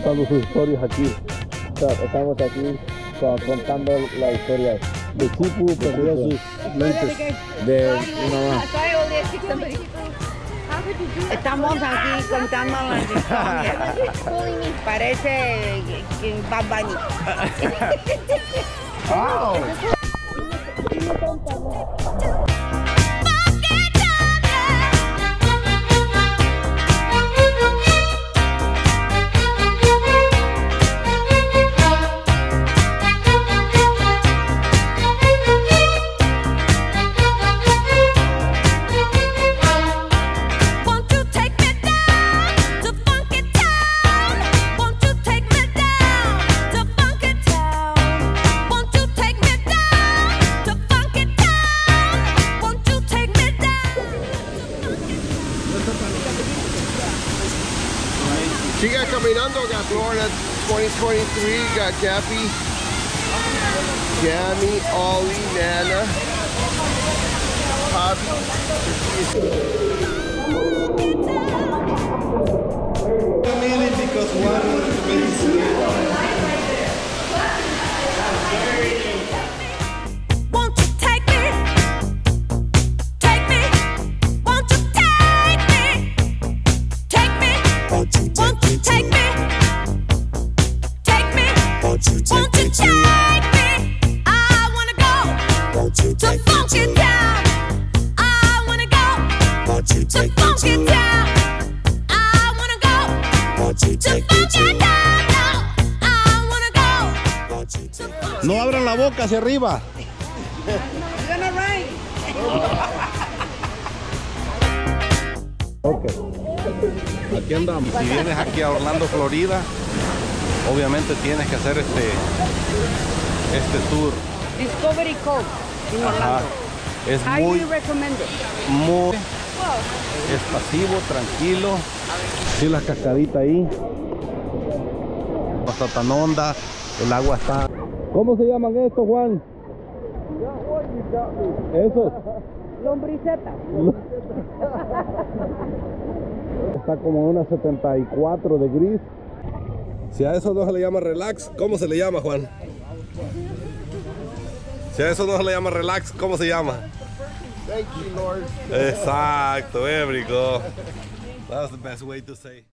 contando sus historias aquí. Estamos aquí contando la historia de Chipu, perdió sus lentes de una mamá. Estamos aquí contando las historias. Parece Bad Bunny. Wow. Siga caminando, got Florida 2023, got Cappy, Gammy, Ollie, Nana, Poppy. Because one No abran la boca hacia arriba. Ok. Aquí andamos. Si vienes aquí a Orlando, Florida, obviamente tienes que hacer este tour. Discovery Cove en Orlando. Es Highly recommended. muy es pasivo, tranquilo. Sí, la cascadita ahí. No está tan honda, el agua está. ¿Cómo se llaman estos, Juan? Esos. Lombriceta. Está como una 74 de gris. Si a eso no se le llama relax, ¿cómo se le llama, Juan? Si a eso no se le llama relax, ¿cómo se llama? Thank you, Lord. Exacto, there we go. That was the best way to say.